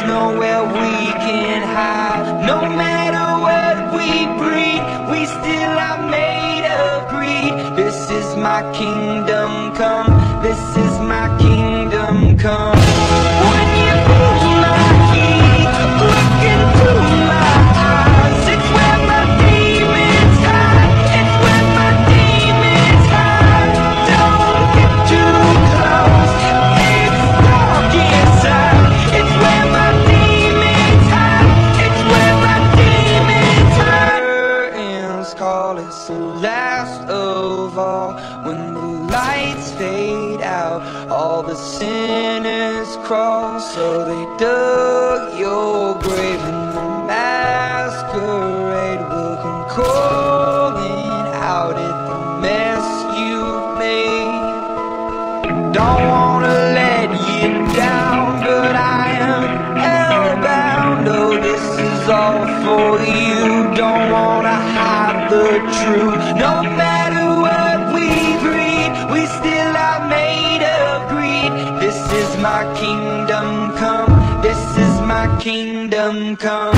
nowhere we can hide. No matter what we breed, we still are made of greed. This is my kingdom come, this is my kingdom come. When you feel my heat, look into my eyes. It's where my demons hide, it's where my demons hide. Don't get too close, it's dark inside. It's where my demons hide, it's where my demons hide. Curtains call, it's the last of all. When the lights fade out, all the sinners crawl. So they dug your grave, and the masquerade will come calling out at the mess you've made. Don't wanna let you down, but I am hellbound. Oh, this is all for you. Don't wanna hide the truth. No matter what we breed, we still are made of greed. This is my kingdom come, this is my kingdom come.